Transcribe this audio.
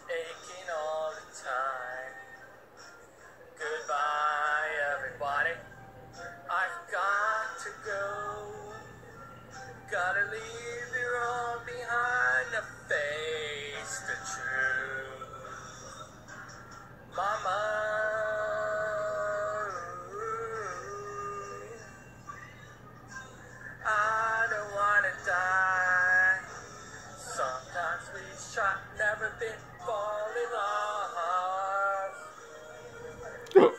aching all the time. Goodbye, everybody. I've got to go. Gotta leave you all behind to face the truth. Mama, I don't wanna die. Sometimes we shot, never been fall in love.